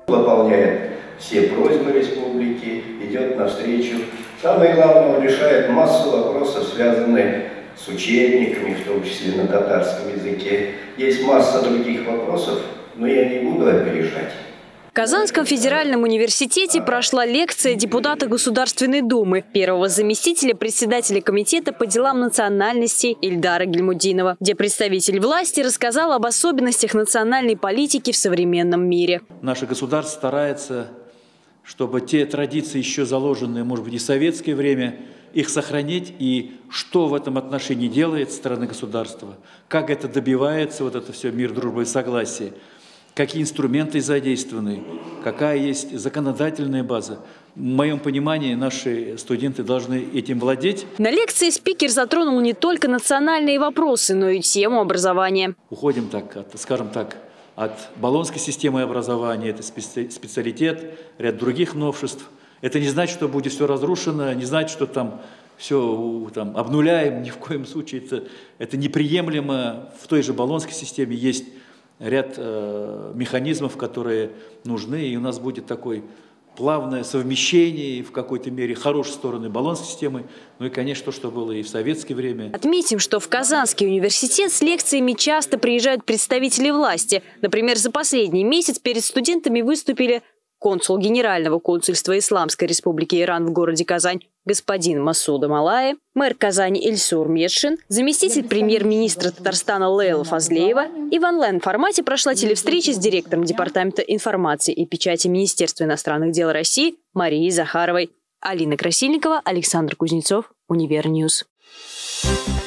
Выполняет все просьбы республики, идет навстречу. Самое главное, он решает массу вопросов, связанных с учебниками, в том числе на татарском языке. Есть масса других вопросов, но я не буду опережать. В Казанском федеральном университете прошла лекция депутата Государственной Думы, первого заместителя председателя комитета по делам национальности Ильдара Гильмудинова, где представитель власти рассказал об особенностях национальной политики в современном мире. Наше государство старается, чтобы те традиции, еще заложенные, может быть, и в советское время, их сохранить, и что в этом отношении делает страна государства, как это добивается, вот это все мир, дружба и согласие. Какие инструменты задействованы, какая есть законодательная база. В моем понимании, наши студенты должны этим владеть. На лекции спикер затронул не только национальные вопросы, но и тему образования. Уходим скажем так, от болонской системы образования, это специалитет, ряд других новшеств. Это не значит, что будет все разрушено, не значит, что там все обнуляем, ни в коем случае. Это неприемлемо. В той же болонской системе есть ряд механизмов, которые нужны, и у нас будет такое плавное совмещение в какой-то мере хорошей стороны болонской системы, ну и, конечно, то, что было и в советское время. Отметим, что в Казанский университет с лекциями часто приезжают представители власти. Например, за последний месяц перед студентами выступили консул Генерального консульства Исламской Республики Иран в городе Казань господин Масуда Малаев, мэр Казани Ильсур Медшин, заместитель премьер-министра Татарстана Лейла Фазлеева. И в онлайн-формате прошла телевстреча с директором Департамента информации и печати Министерства иностранных дел России Марией Захаровой. Алина Красильникова, Александр Кузнецов, Универньюз.